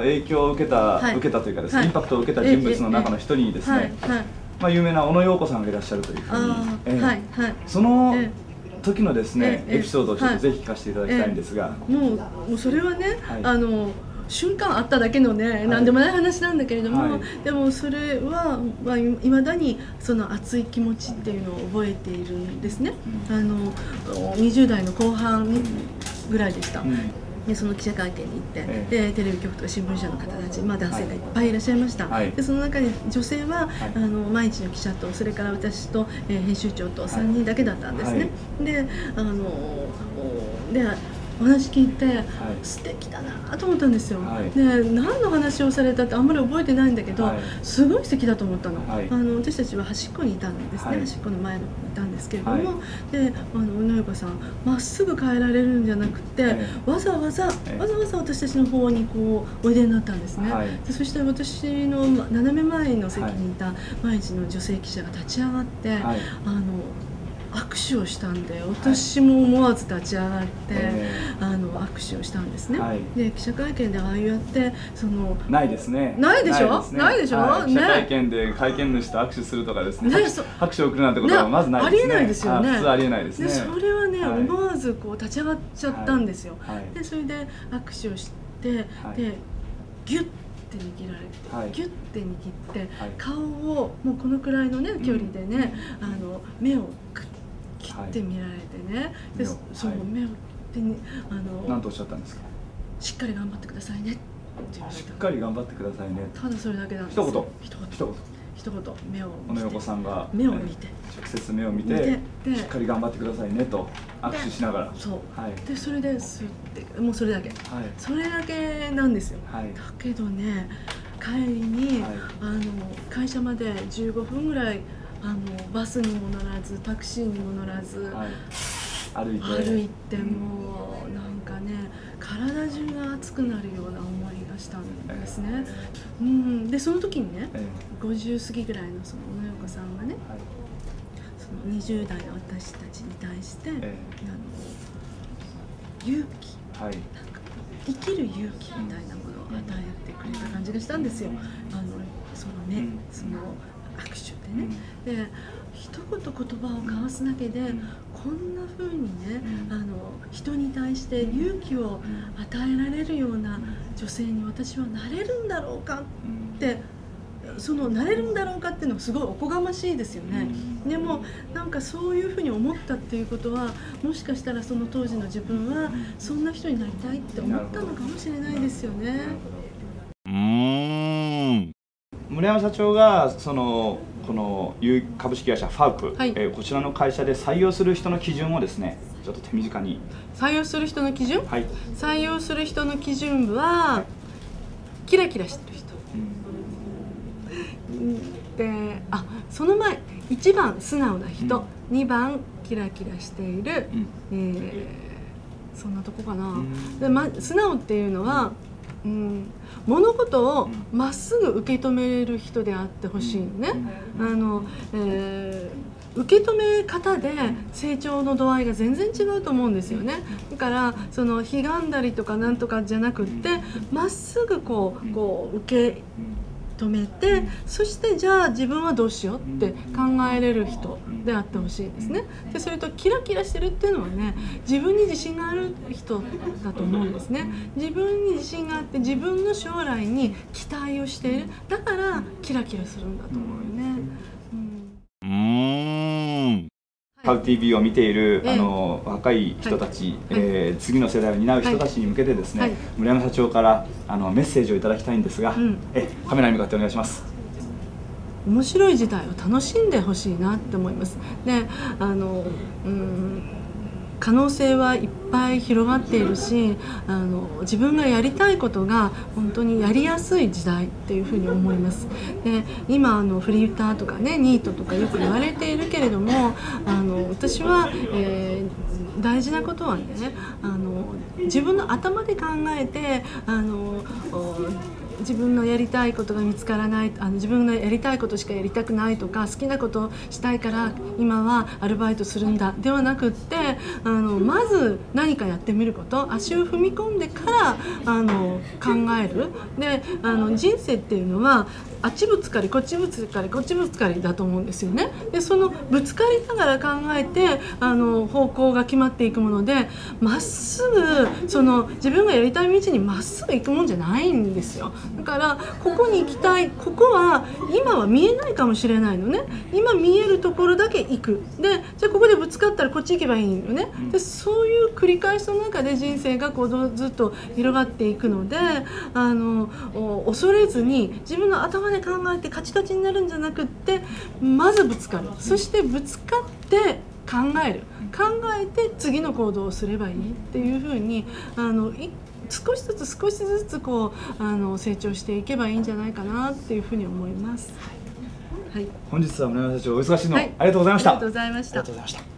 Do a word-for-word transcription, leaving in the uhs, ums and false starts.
影響を受けた、はい、受けたというかですね、インパクトを受けた人物の中の一人にですね、まあ有名な小野陽子さんがいらっしゃるというふうに、その時のですねエピソードをちょっとぜひ聞かせていただきたいんですが、 もうもうそれはね、あの瞬間あっただけのね、何でもない話なんだけれども、でもそれは、まあ、いまだにその熱い気持ちっていうのを覚えているんですね。あのにじゅう代の後半ぐらいでした。でその記者会見に行って、ええ、でテレビ局とか新聞社の方たち、まあ、男性がいっぱいいらっしゃいました。はい、でその中に女性は、はい、あの毎日の記者とそれから私と、えー、編集長とさんにんだけだったんですね。はい、であのでお話聞いて、はい、素敵だなと思ったんですよ。はい、で何の話をされたってあんまり覚えてないんだけど、はい、すごい素敵だと思ったの。はい、あの私たちは端っこにいたんですね。はい、端っこの前にいたんですけれども、はい、であの小野陽子さんまっすぐ帰られるんじゃなくて、はい、わざわざ、はい、わざわざ私たちの方にこうおいでになったんですね。はい、でそして私の斜め前の席にいた毎日の女性記者が立ち上がって、はい、あの握手をしたんで、私も思わず立ち上がって、えー、あの握手をしたんですね。はい、で記者会見でああやってそのないですね。 ないでしょ。ないでしょ。 はい、記者会見で会見主と握手するとかですね。ね拍手を送るなんてことはまずないですね。 ありえないですよね。 普通ありえないですね。 でそれはね、はい、思わずこう立ち上がっちゃったんですよ。はい、でそれで握手をして、はい、でギュッ握られて、はい、ギュッて握って、はい、顔をもうこのくらいのね距離でね、うん、あの目をクッ切って見られてね、はい、でその目を手にあの何とおっしゃったんですか。 しっかり頑張ってくださいねって言われた。 しっかり頑張ってくださいね。 ただそれだけなんですよ。 一言一言一言一言目を小野陽子さんが目を見て直接目を見てしっかり頑張ってくださいねと握手しながら、 そう、はい、でそれですってもうそれだけ、はい、それだけなんですよ。はい、だけどね帰りに、はい、あの会社までじゅうごふんぐらいあのバスにも乗らずタクシーにも乗らず、はい、歩いて歩いてもうなんかね体中が熱くなるような思いがしたんですね。うん、でその時にね、ええ、ごじゅう過ぎぐらいのその小野陽子さんがね、はい、そのにじゅう代の私たちに対して、ええ、あの勇気、はい、なんか生きる勇気みたいなものを与えてくれた感じがしたんですよ。あのそのね、その握手でね、で一言言葉を交わすだけでこんな風にね、あの人に対して勇気を与えられるような女性に私はなれるんだろうかって、そのなれるんだろうかっていうのはすごいおこがましいですよね。でもなんかそういうふうに思ったっていうことはもしかしたらその当時の自分はそんな人になりたいって思ったのかもしれないですよね。 うーん、村山社長がそのこの株式会社ファウプ、はい、えー、こちらの会社で採用する人の基準をですねちょっと手短に。 採用する人の基準、はい、採用する人の基準は、はい、キラキラしてる人、うん、であその前いちばん素直な人、うん、にばんキラキラしている、うん、えー、そんなとこかな、うん、で、ま、素直っていうのは、うん、物事をまっすぐ受け止めれる人であってほしいのね。あの、えー、受け止め方で成長の度合いが全然違うと思うんですよね。だからそのひがんだりとかなんとかじゃなくってまっすぐこう、こう受け止めて、そしてじゃあ自分はどうしようって考えれる人であってほしいですね。でそれとキラキラしてるっていうのはね、自分に自信がある人だと思うんですね。自分に自信があって自分の将来に期待をしている、だからキラキラするんだと思うよね。 うん、うーん、ファウ ティーブイ を見ている、えー、あの若い人たち、はい、えー、次の世代を担う人たちに向けてですね、はい、村山社長からあのメッセージをいただきたいんですが、うん、えカメラに向かってお願いします。 面白い時代を楽しんでほしいなって思います。で、あの、うん、可能性はいっぱい広がっているし、あの自分がやりたいことが本当にやりやすい時代っていうふうに思います。で今あのフリーターとかねニートとかよく言われているけれども、あの私は、えー、大事なことはね、あの自分の頭で考えてあの自分のやりたいことが見つからない、あの自分のやりたいことしかやりたくないとか、好きなことをしたいから今はアルバイトするんだではなくって、あのまず何かやってみること、足を踏み込んでからあの考える。であの人生っていうのはあっちぶつかりこっちぶつかりこっちぶつかりだと思うんですよね。でそのぶつかりながら考えてあの方向が決まっていくもので、まっすぐその自分がやりたい道にまっすぐ行くもんじゃないんですよ。だからここに行きたい、ここは今は見えないかもしれないのね。今見えるところだけ行く。でじゃあここでぶつかったらこっち行けばいいのね。でそういう繰り返しの中で人生がこうずっと広がっていくので、あの恐れずに自分の頭で考えてカチカチになるんじゃなくって、まずぶつかる、そしてぶつかって考える、考えて次の行動をすればいいっていうふうに、あの少しずつ少しずつこうあの成長していけばいいんじゃないかなっていうふうに思います。はい、 本日は村山社長お忙しいの、はい、ありがとうございました。 ありがとうございました。 ありがとうございました。